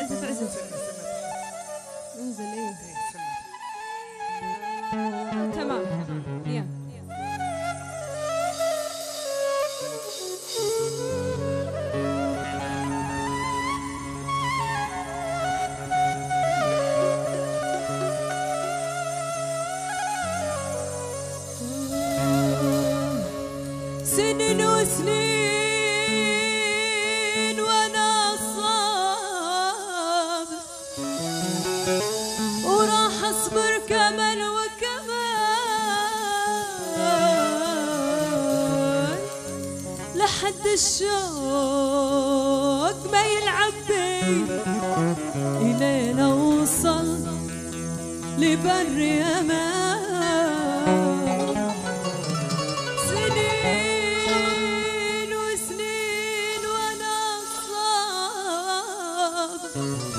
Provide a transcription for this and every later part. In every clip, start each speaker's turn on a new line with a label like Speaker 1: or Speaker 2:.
Speaker 1: عزف عزف. انزل ايه. تمام يا سنين وسنين وانا صابر وراح اصبر كمان وكمان لحد الشوق ما يلعب بي الين اوصل لبر امان. سنين وسنين وانا صابر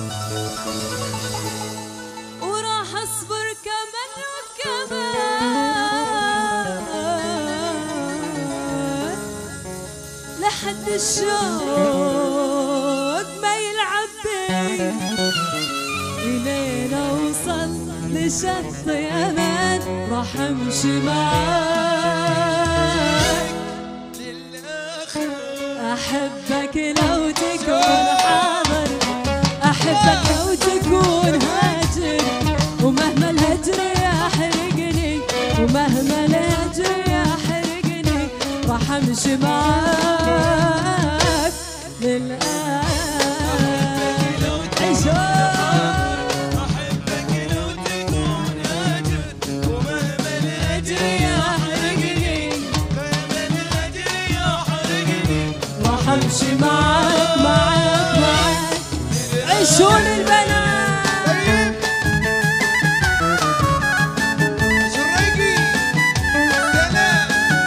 Speaker 1: وراح اصبر كمان وكمان لحد الشوق ما يلعب بي الين اوصل لشط امان. راح امشي معاك احبك لو تكون حاضر، احبك لو تكون هاجر، ومهما الهجر يحرقني، ومهما الهجر يحرقني راح امشي معاك للآخر. امشي معاك معاك معاك. عيشون البنات
Speaker 2: شريقي سلام.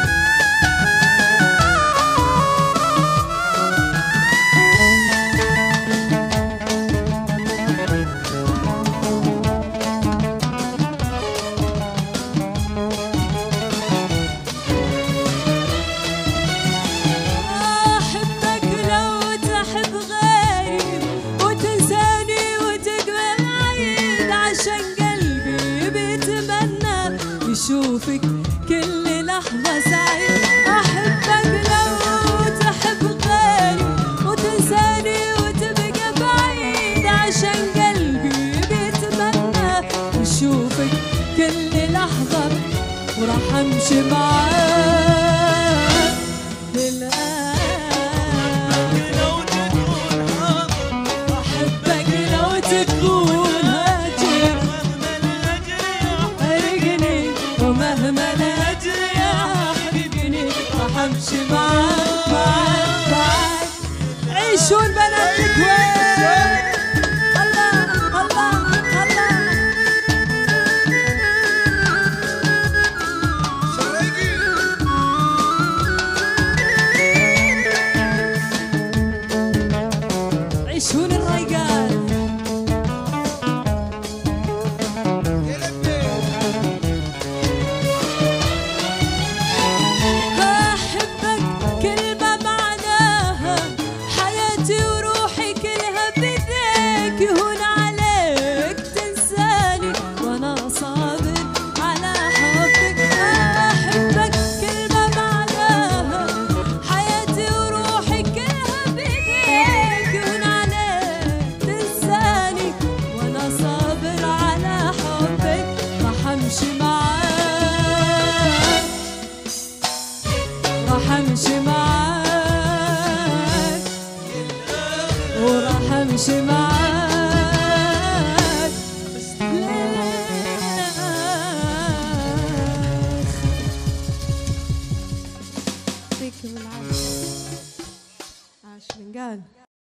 Speaker 1: شوفك كل لحظة سعيد. أحبك لو تحب غيري وتنساني وتبقى بعيد، عشان قلبي بيتمنى يشوفك كل لحظة، وراح أمشي معاك للآخر.
Speaker 2: لو تكون حاضر،
Speaker 1: أحبك لو تكون هاجر، ومهما الهجر يحرقني راح امشي معاك معاك معاك. عيشون بنات الكويت. الله الله الله.
Speaker 2: شريقي
Speaker 1: عيشون الريقان. راح امشي معاك وراح امشي معاك.